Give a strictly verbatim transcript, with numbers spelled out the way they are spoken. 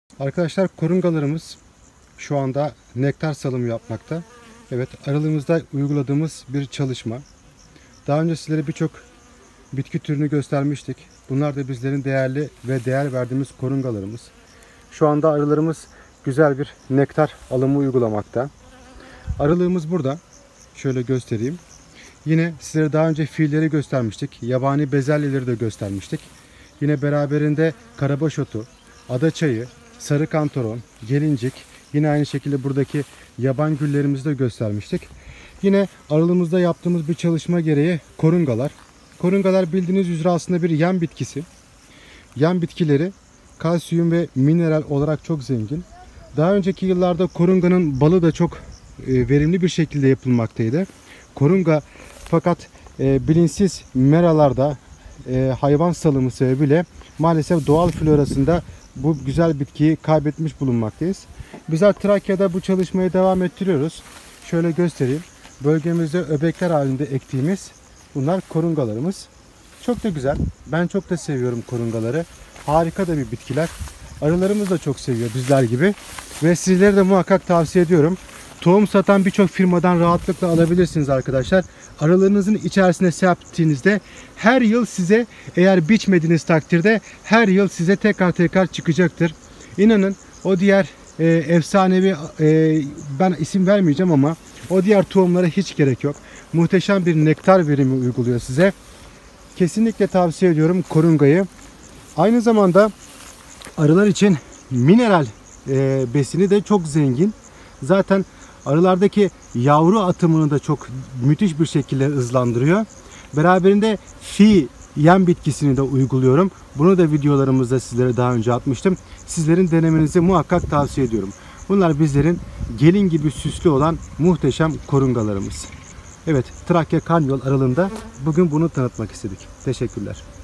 Arkadaşlar, korungalarımız şu anda nektar salımı yapmakta. Evet, aralığımızda uyguladığımız bir çalışma. Daha önce sizlere birçok bitki türünü göstermiştik. Bunlar da bizlerin değerli ve değer verdiğimiz korungalarımız. Şu anda arılarımız güzel bir nektar alımı uygulamakta. Aralığımız burada. Şöyle göstereyim. Yine sizlere daha önce filleri göstermiştik. Yabani bezelyeleri de göstermiştik. Yine beraberinde karabaş otu, adaçayı, sarı kantaron, gelincik, yine aynı şekilde buradaki yaban güllerimizi de göstermiştik. Yine aralığımızda yaptığımız bir çalışma gereği korungalar. Korungalar bildiğiniz üzere aslında bir yem bitkisi. Yem bitkileri kalsiyum ve mineral olarak çok zengin. Daha önceki yıllarda korunganın balı da çok verimli bir şekilde yapılmaktaydı. Korunga fakat e, bilinçsiz meralarda e, hayvan salımı sebebiyle maalesef doğal florasında bu güzel bitkiyi kaybetmiş bulunmaktayız. Bizler Trakya'da bu çalışmayı devam ettiriyoruz. Şöyle göstereyim. Bölgemizde öbekler halinde ektiğimiz bunlar korungalarımız. Çok da güzel. Ben çok da seviyorum korungaları. Harika da bir bitkiler. Arılarımız da çok seviyor bizler gibi. Ve sizlere de muhakkak tavsiye ediyorum. Tohum satan birçok firmadan rahatlıkla alabilirsiniz arkadaşlar. Arılarınızın içerisine serptiğinizde her yıl size, eğer biçmediğiniz takdirde her yıl size tekrar tekrar çıkacaktır. İnanın o diğer e, efsanevi e, ben isim vermeyeceğim ama o diğer tohumlara hiç gerek yok. Muhteşem bir nektar verimi uyguluyor size. Kesinlikle tavsiye ediyorum korungayı. Aynı zamanda arılar için mineral e, besini de çok zengin. Zaten arılardaki yavru atımını da çok müthiş bir şekilde hızlandırıyor. Beraberinde fi yem bitkisini de uyguluyorum. Bunu da videolarımızda sizlere daha önce atmıştım. Sizlerin denemenizi muhakkak tavsiye ediyorum. Bunlar bizlerin gelin gibi süslü olan muhteşem korungalarımız. Evet, Trakya Karnıyol aralığında bugün bunu tanıtmak istedik. Teşekkürler.